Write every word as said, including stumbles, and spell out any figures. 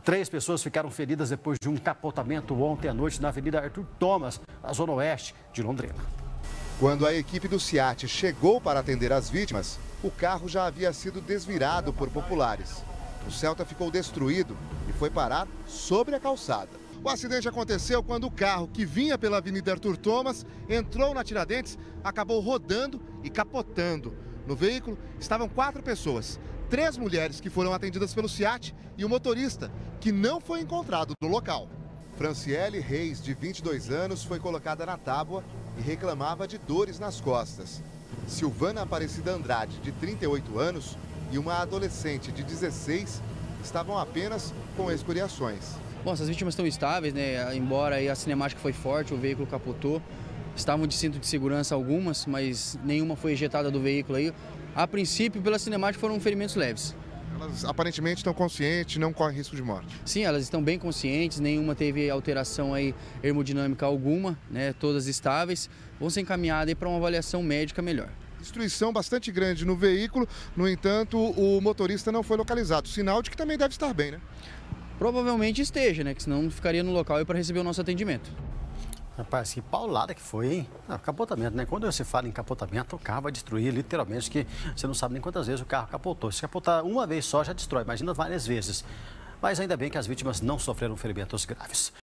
Três pessoas ficaram feridas depois de um capotamento ontem à noite na Avenida Arthur Thomas, na zona oeste de Londrina. Quando a equipe do SEAT chegou para atender as vítimas, o carro já havia sido desvirado por populares. O Celta ficou destruído e foi parar sobre a calçada. O acidente aconteceu quando o carro que vinha pela Avenida Arthur Thomas entrou na Tiradentes, acabou rodando e capotando. No veículo estavam quatro pessoas, três mulheres que foram atendidas pelo SEAT e o motorista, que não foi encontrado no local. Franciele Reis, de vinte e dois anos, foi colocada na tábua e reclamava de dores nas costas. Silvana Aparecida Andrade, de trinta e oito anos, e uma adolescente de dezesseis estavam apenas com escoriações. Bom, essas vítimas estão estáveis, né? Embora aí a cinemática foi forte, o veículo capotou. Estavam de cinto de segurança algumas, mas nenhuma foi ejetada do veículo aí. A princípio, pela cinemática, foram ferimentos leves. Elas aparentemente estão conscientes, não correm risco de morte. Sim, elas estão bem conscientes, nenhuma teve alteração aí hemodinâmica alguma, né? Todas estáveis. Vão ser encaminhadas para uma avaliação médica melhor. Destruição bastante grande no veículo, no entanto, o motorista não foi localizado. Sinal de que também deve estar bem, né? Provavelmente esteja, né? Que senão não ficaria no local para receber o nosso atendimento. Rapaz, que paulada que foi, hein? Ah, capotamento, né? Quando você fala em capotamento, o carro vai destruir literalmente, que você não sabe nem quantas vezes o carro capotou. Se capotar uma vez só, já destrói, imagina várias vezes. Mas ainda bem que as vítimas não sofreram ferimentos graves.